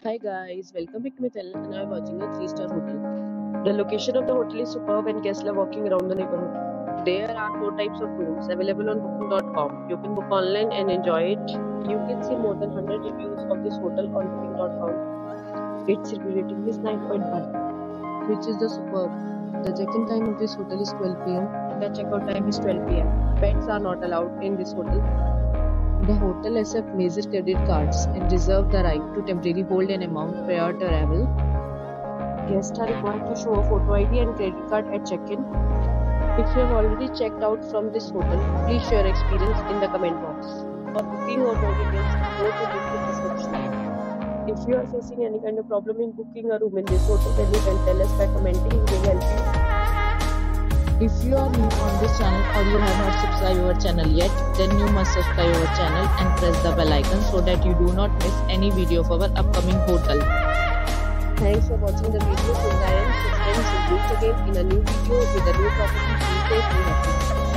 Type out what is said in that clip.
Hi guys, welcome back to my channel and I am watching a 3-star hotel. The location of the hotel is superb and guests love walking around the neighborhood. There are 4 types of rooms available on booking.com. You can book online and enjoy it. You can see more than 100 reviews of this hotel on booking.com. Its review rating is 9.1, which is the superb. The check-in time of this hotel is 12 pm. The checkout time is 12 pm. Pets are not allowed in this hotel. The hotel accepts major credit cards and reserves the right to temporarily hold an amount prior to arrival. Guests are required to show a photo ID and credit card at check-in. If you have already checked out from this hotel, please share your experience in the comment box. For booking or more details, go to the link in description. If you are facing any kind of problem in booking a room in this hotel, then you can tell us by commenting. We will help you. If you are new on this channel or you have not subscribed our channel yet, then you must subscribe our channel and press the bell icon so that you do not miss any video of our upcoming hotel. Thanks for watching the video till the end. So friends, we'll meet again in a new video with a new property. Be safe and happy.